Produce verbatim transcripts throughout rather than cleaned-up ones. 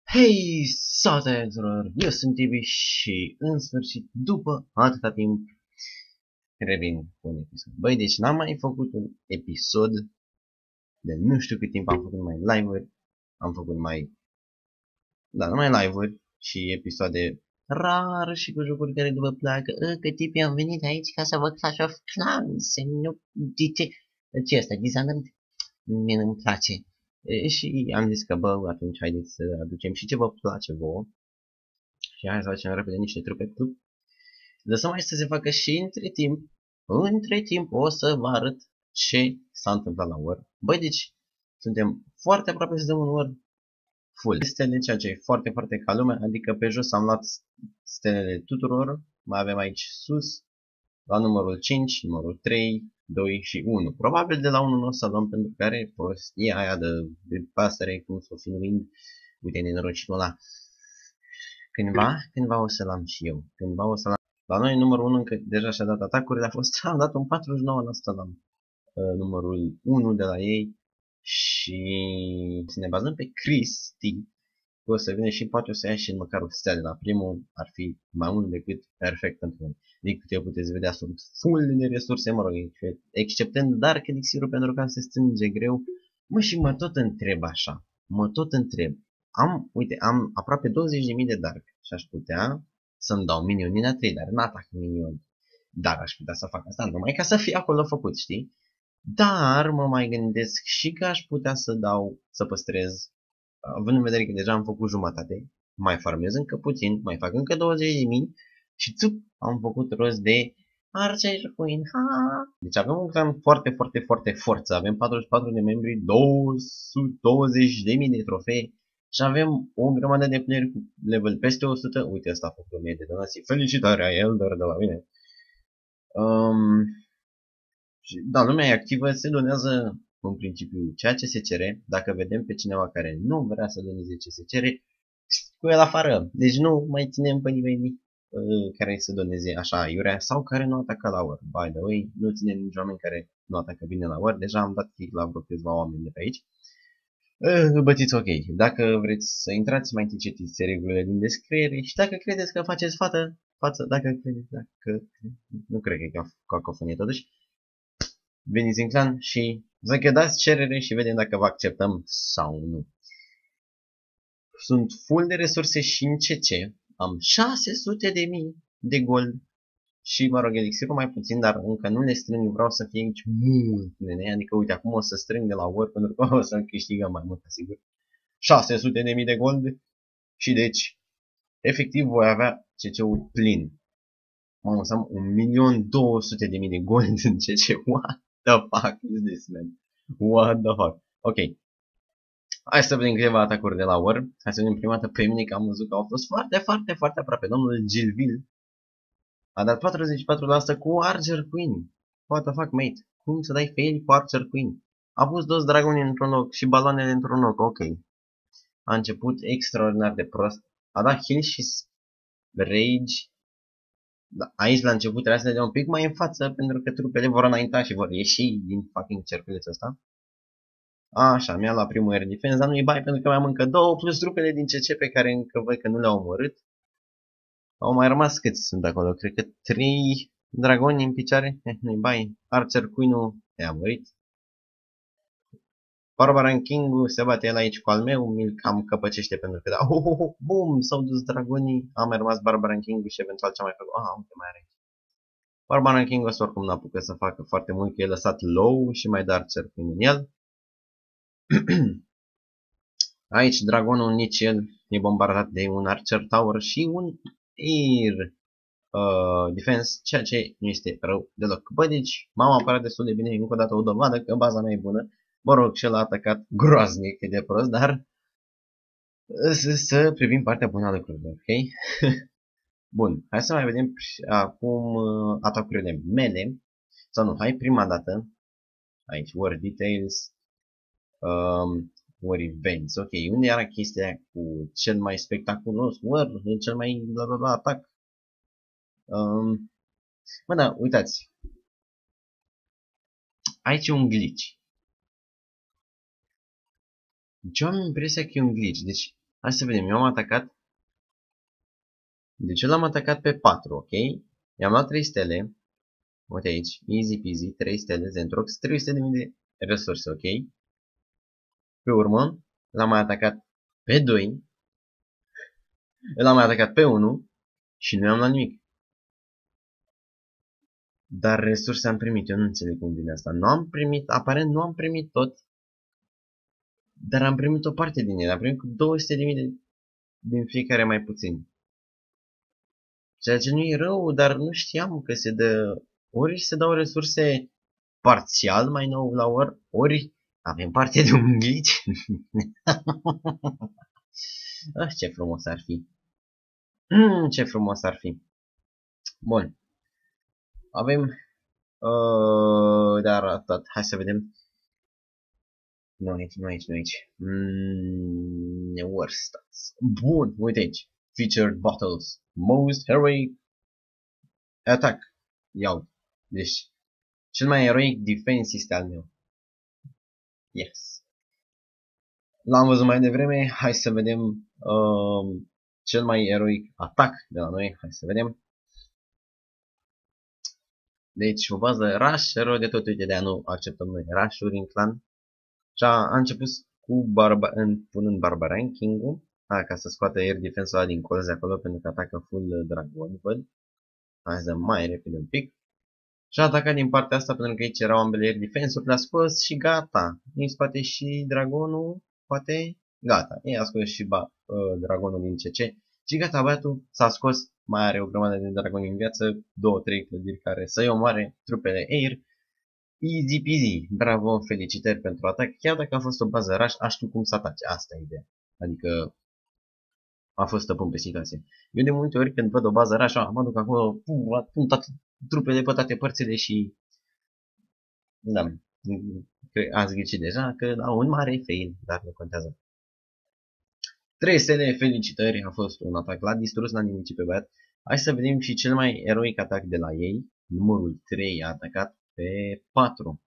Hei, salutare tuturor! Eu sunt Tibi și, în sfârșit, după atâta timp, revin cu un episod. Băi, deci n-am mai făcut un episod de nu știu cât timp am făcut mai live-uri, am făcut mai, da, numai live-uri și episoade rar și cu jocuri care nu vă placă. Ă, că Tibi, am venit aici ca să văd Clash of Clans, nu, de ce? Ce asta, Dishonored? Mie nu-mi place. E, și am zis că, bă, atunci haideți să aducem și ce vă place vouă. Și hai să facem repede niște trupe club. Lăsăm mai să se facă și între timp. Între timp o să vă arăt ce s-a întâmplat la War. Băi, deci suntem foarte aproape să dăm un War full. Stele, ceea ce e foarte, foarte ca lumea. Adică pe jos am luat stelele tuturor. Mai avem aici sus. La numărul cinci, numărul trei, doi și unu. Probabil de la unu nu o să luăm pentru care prostia aia de, de pasăre, cum s-o fi numind. Uite, nenorocitul ăla. Cândva, cândva o să-l am și eu. Cândva o să-l am. La noi numărul unu încă deja și-a dat atacurile, a fost, a dat un patruzeci și nouă la sută la uh, numărul unu de la ei și să ne bazăm pe Cristi, o să vină și poate o să ia și măcar o stea de la primul, ar fi mai mult decât perfect pentru noi. Din câte puteți vedea, sunt full de resurse, mă rog, exceptând Dark Elixir-ul pentru că se strânge greu. Mă, și mă tot întreb așa, mă tot întreb. Am, uite, am aproape douăzeci de mii de Dark și aș putea să-mi dau minionii la trei, dar n-atac minioni. Dar aș putea să fac asta numai ca să fie acolo făcut, știi? Dar mă mai gândesc și că aș putea să dau, să păstrez, având în vedere că deja am făcut jumătate, mai farmez încă puțin, mai fac încă douăzeci de mii și țup, am făcut rost de Archer Queen, ha! Deci avem un clan foarte, foarte, foarte forță. Avem patruzeci și patru de membri, două sute douăzeci de mii de trofee și avem o grămadă de player cu level peste o sută. Uite, asta a făcut o mie de donații. Felicitarea, Elder, de la mine. Um, și, da, lumea e activă, se donează în principiu ceea ce se cere. Dacă vedem pe cineva care nu vrea să doneze ce se cere, cu el afară. Deci nu mai ținem pe nimeni uh, care să doneze așa iurea sau care nu atacă la War. By the way, nu ținem nici oameni care nu atacă bine la War. Deja am dat click la vreo câțiva oameni de pe aici. Uh, but it's ok. Dacă vreți să intrați, mai întâi citiți regulile din descriere și dacă credeți că faceți fată, față, dacă credeți, dacă, nu cred că e cacofonie totuși, veniți în clan și zăchedați cerere și vedem dacă vă acceptăm sau nu. Sunt full de resurse și în C C. Am șase sute de mii de gold și, mă rog, elixirul mai puțin, dar încă nu le strâng, vreau să fie aici mult, nene. Adică, uite, acum o să strâng de la War pentru că o să câștigăm mai mult, sigur. șase sute de mii de gold și deci, efectiv, voi avea C C-ul plin. Mamă, să am un milion două sute de mii de gold în C C. What the fuck is this, man? What the fuck? Ok. Hai să vedem câteva atacuri de la War. Hai să vedem prima dată pe mine că am văzut că au fost foarte, foarte, foarte aproape. Domnul Gilville a dat patruzeci și patru la sută cu Archer Queen. What the fuck, mate? Cum să dai fail cu Archer Queen? A pus dos dragoni într-un loc și baloanele într-un loc. Ok. A început extraordinar de prost. A dat heal și rage. Da, aici la început trebuia să ne dea un pic mai în față pentru că trupele vor înainta și vor ieși din fucking cerculețul ăsta. Așa, mi-a luat primul air defense, dar nu-i bai pentru că mai am încă două plus trupele din C C pe care încă văd că nu le-au omorât. Au mai rămas câți sunt acolo? Cred că trei dragoni în picioare. Eh, nu-i bai. Archer Queen-ul i-a murit. Barbaran King-ul se bate el aici cu al meu, mi-l cam căpăcește pentru că da. Oh, oh, oh, bum, s-au dus dragonii. A mai rămas Barbaran King-ul și eventual ce mai făcut. Ah, uite, mai are aici. Barbaran King-ul ăsta oricum n-apucă să facă foarte mult, că e lăsat low și mai dă Archer Queen în el. Aici dragonul nici el e bombardat de un Archer Tower și un Air uh, Defense, ceea ce nu este rău deloc. Bă, deci m-am apărat destul de bine, încă o dată o dovadă că baza mea e bună. Mă rog, și el a atacat groaznic de prost, dar să privim partea bună a lucrurilor, ok? Bun, hai să mai vedem acum uh, atacurile mele. Sau nu, hai prima dată. Aici, War Details. Um, War Events. Ok, unde era chestia cu cel mai spectaculos War, cel mai bla bla bla atac? Um, Bă, da, uitați. Aici e un glitch. Deci eu am impresia că e un glitch. Deci Hai să vedem, eu am atacat. Deci eu l-am atacat pe patru, ok? I-am luat trei stele. Uite aici, easy peasy, trei stele, Zentrox, trei sute de mii de resurse, ok? Pe urmă, l-am mai atacat pe doi, l-am mai atacat pe unu și nu i-am luat nimic. Dar resurse am primit, eu nu înțeleg cum vine asta. Nu am primit, aparent nu am primit tot, dar am primit o parte din ele. Am primit cu două sute de mii de, din fiecare mai puțin. Ceea ce nu e rău, dar nu știam că se dă, ori se dau resurse parțial mai nou la ori, ori avem parte de un glitch. Ah, ce frumos ar fi. Mm, ce frumos ar fi. Bun. Avem uh, dar atât. Hai să vedem. Nu aici, nu aici, nu aici. Mm, worst stats. Bun, uite aici. Featured battles. Most heroic attack. Iau. Deci, cel mai heroic defense este al meu. Yes. L-am văzut mai devreme. Hai să vedem uh, cel mai heroic atac de la noi. Hai să vedem. Deci, o bază rush, rău de tot, uite, de-aia nu acceptăm noi rush-uri în clan. Și a, a început cu barba, în, punând Barbaran King-ul, ca să scoată air defense-ul din colț de acolo, pentru că atacă full dragon, văd. Hai să mai repede un pic. Și a atacat din partea asta, pentru că aici erau ambele air defense-uri, le-a scos și gata. Din spate și dragonul, poate, gata. Ei a scos și ba, uh, dragonul din C C. Și gata, băiatul s-a scos, mai are o grămadă de dragoni în viață, două, trei clădiri care să-i omoare trupele air. Easy peasy, bravo, felicitări pentru atac. Chiar dacă a fost o bază rush, aș știu cum să atace, asta e ideea. Adică a fost stăpân pe situație. Eu de multe ori când văd o bază rush, mă duc acolo, pun toate trupele pe toate părțile și... Da, ați ghicit deja că au un mare fail, dar nu contează. trei stele, felicitări, a fost un atac, l-a distrus, n-a nimicit pe băiat. Hai să vedem și cel mai eroic atac de la ei. Numărul trei a atacat pe patru.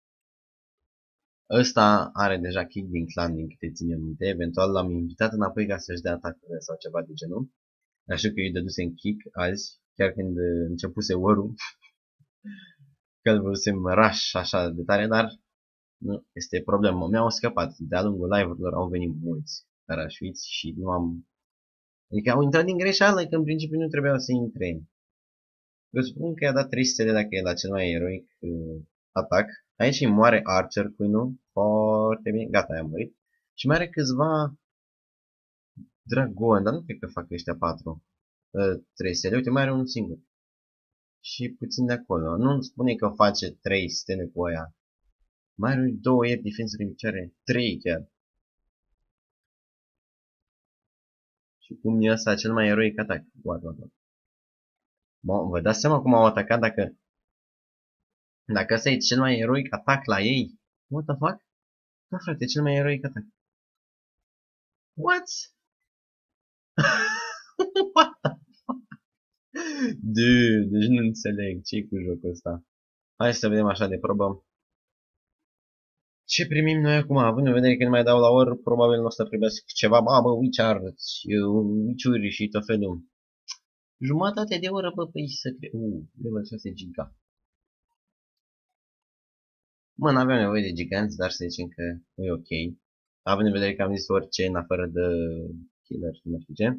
Ăsta are deja kick din clan, din câte ține minte. Eventual l-am invitat înapoi ca să-și dea atacurile sau ceva de genul. Dar știu că eu îi dăduse în kick azi, chiar când începuse war-ul. Că îl văzusem rush așa de tare, dar nu este problemă. Mi-au scăpat. De-a lungul live-urilor au venit mulți rush-uiți și nu am... Adică au intrat din greșeală, că în principiu nu trebuiau să intre. Eu spun că i-a dat trei sute dacă e la cel mai eroic uh, atac. Aici îi moare Archer Queen-ul. Foarte bine. Gata, i-a murit. Și mai are câțiva Dragon, dar nu cred că fac ăștia patru. Uh, trei stele. Uite, mai are unul singur. Și puțin de acolo. Nu spune că face trei stele cu aia. Mai are două air defense-uri în picioare. trei chiar. Și cum e ăsta cel mai eroic atac? What, what, what. Bun, vă dați seama cum au atacat dacă... Dacă ăsta e cel mai eroic atac la ei. What the fuck? Da, frate, cel mai eroic atac. What? What the fuck? Dude, deci nu înțeleg ce-i cu jocul ăsta. Hai să vedem așa de probă. Ce primim noi acum? Având în vedere că nu mai dau la ori, probabil nu o să primesc ceva, bă, bă, witch-arts, witch-uri și tot felul. Jumătate de oră, bă, păi să cred. Uh, level șase giga. Mă, n-aveam nevoie de giganți, dar să zicem că nu e ok. Având în vedere că am zis orice în afară de killer și nu știu ce.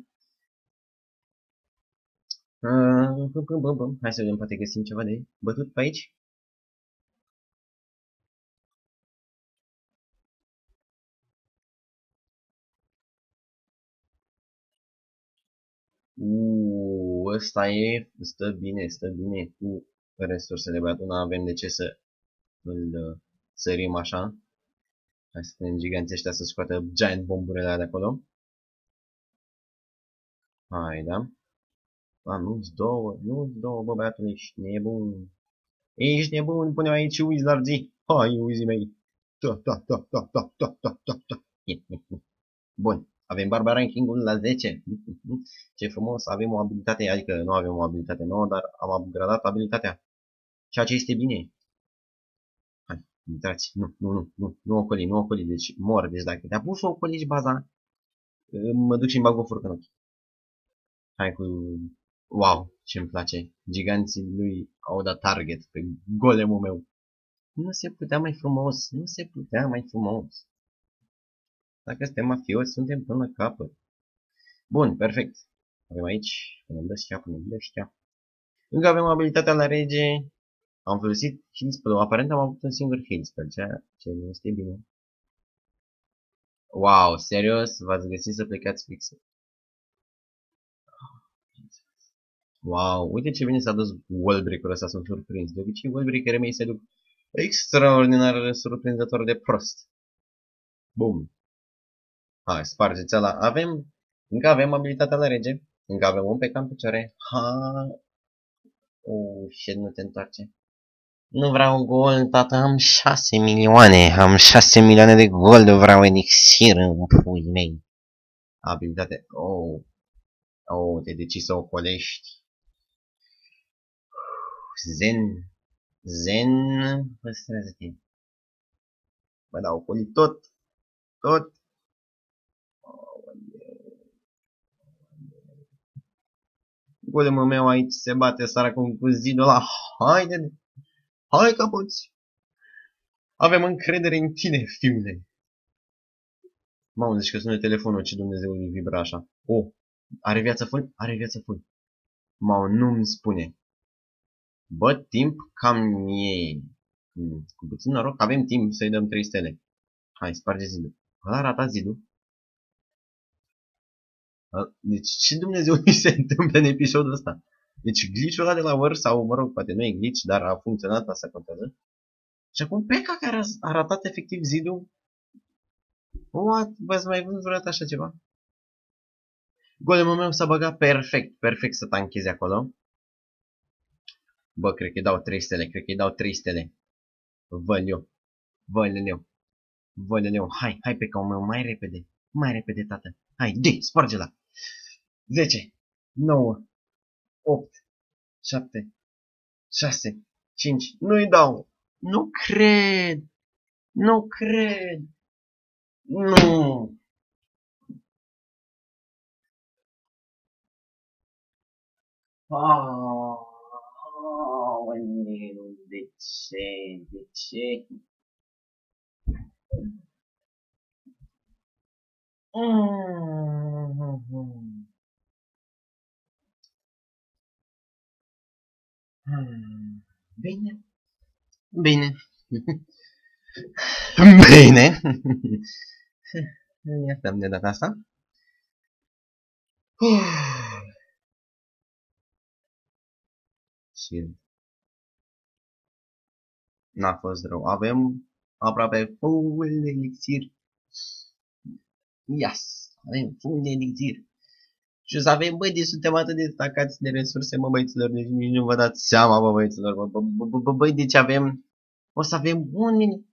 Uh, Hai să vedem, poate găsim ceva de bătut pe aici. Uuu, ăsta e, stă bine, stă bine cu resursele, băiatul, nu avem de ce să îl sărim așa. Hai să vedem giganții ăștia să scoată giant bomburile de acolo. Hai, da. A, nu-ți două, nu-ți două, bă, băiatul, ești nebun. Ești nebun, pune aici wizardii. Hai, wizii mei. Da, da, da, da, da, da, da, da, da. Bun, avem Barbara Ranking-ul la zece. Ce frumos, avem o abilitate, adică nu avem o abilitate nouă, dar am upgradat abilitatea. Ceea ce este bine. Hai, intrați. Nu, nu, nu, nu, nu ocoli, nu ocoli, deci mor. Deci dacă te-a pus să ocolici baza, mă duc și îmi bag o furcă în ochi. Hai cu... Wow, ce-mi place. Giganții lui au dat target pe golemul meu. Nu se putea mai frumos, nu se putea mai frumos. Dacă suntem mafioți, suntem până la capăt. Bun, perfect. Avem aici, punem de-astea, punem de-astea. Încă avem abilitatea la rege. Am folosit heal spell. Aparent am avut un singur heal spell, ceea ce nu este bine. Wow, serios? V-ați găsit să plecați fix. Wow, uite ce bine s-a dus wallbreak-ul ăsta, sunt surprins. De obicei, wallbreaker-ii mei se duc extraordinar surprinzător de prost. Bum. Hai, spargeți ăla. Avem, încă avem abilitatea la rege. Încă avem un pe cam picioare. Ha. Oh, shit, nu te întoarce. Nu vreau gol, tata, am șase milioane. Am șase milioane de gold, vreau elixir în pui mei. Abilitate. Oh. Oh, te decis să o colești. Zen. Zen. Păstrează-te. Bă, da, ocoli tot. Tot. Golemul meu aici se bate săracul cu zidul ăla. Haide. Hai că poți. Avem încredere în tine, fiule. Mamă, zici că sună telefonul, ce Dumnezeului vibra așa. Oh, are viață full? Are viață full. Mamă, nu-mi spune. Bă, timp cam e... Cu puțin noroc, avem timp să-i dăm trei stele. Hai, sparge zidul. Ăla a ratat zidul. Deci, ce Dumnezeului se întâmplă în episodul ăsta? Deci, glitch-ul ăla de la Word, sau, mă rog, poate nu e glitch, dar a funcționat, asta contează. Și acum P.E.K.K.A care a, a ratat efectiv zidul. What? V-ați mai văzut vreodată așa ceva? Golemul meu s-a băgat perfect, perfect să tancheze acolo. Bă, cred că-i dau trei stele, cred că-i dau trei stele. Văleu, văleu, văleu, hai, hai pe P.E.K.K.A-ul meu, mai repede, mai repede, tată. Hai, de, sparge-la. zece, nouă, opt, șapte, șase, cinci, nu-i dau. Nu cred, nu cred, nu. Oh, de ce, de ce? Mm. Bine, bine, bine. Iertăm de data asta. Și n-a fost rău. Avem aproape full de elixir. Yes, avem full de elixir. Și o să avem, băi, deci suntem atât de stacați de resurse, mă, băieților, deci nici nu vă dați seama, mă, băieților, bă, bă, bă, băi, deci avem, o să avem un milion,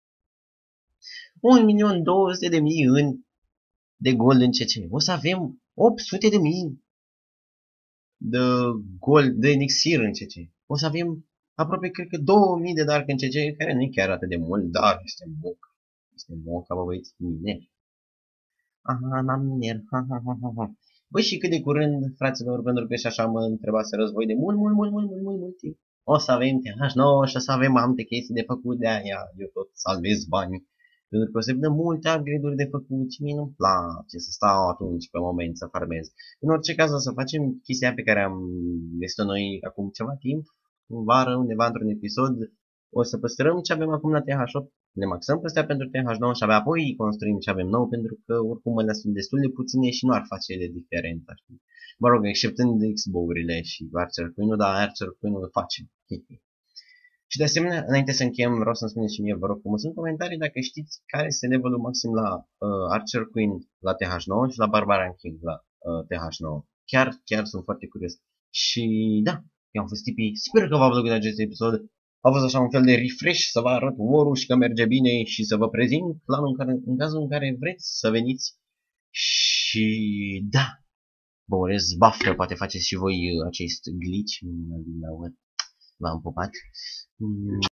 un milion două sute de mii în, de gold în C C. O să avem opt sute de mii de gold, de elixir în C C. O să avem aproape, cred că, două mii de dark în C C, care nu e chiar atât de mult, dar este moca. Este moca, bă, băieți, miner. Aha, n-am miner, ha, ha, ha, ha, ha. Băi, și cât de curând, fraților, pentru că și așa mă întreba să război de mult, mult, mult, mult, mult, mult, mult timp. O să avem T H nouă și o să avem alte chestii de făcut, de aia eu tot salvez bani. Pentru că o să vină multe upgrade-uri de făcut și mie nu-mi place să stau atunci pe moment să farmez. În orice caz o să facem chestia pe care am găsit-o noi acum ceva timp, în vară, undeva într-un episod. O să păstrăm ce avem acum la T H opt, ne maxăm pe astea pentru T H nouă și abia apoi construim ce avem nou, pentru că oricum alea sunt destul de puține și nu ar face de diferență, știi? Mă rog, exceptând X-bow-urile și Archer Queen-ul, dar Archer Queen-ul îl facem. Și de asemenea, înainte să încheiem, vreau să-mi spuneți și mie, vă rog frumos, în comentarii dacă știți care este levelul maxim la uh, Archer Queen la T H nouă și la Barbarian King la uh, T H nouă. Chiar, chiar sunt foarte curios. Și da, eu am fost Tipi, sper că v-a plăcut acest episod. A fost așa un fel de refresh să vă arăt war-ul și că merge bine și să vă prezint planul în, care, în cazul în care vreți să veniți. Și da, vă urez baftă, poate faceți și voi acest glitch. V-am pupat.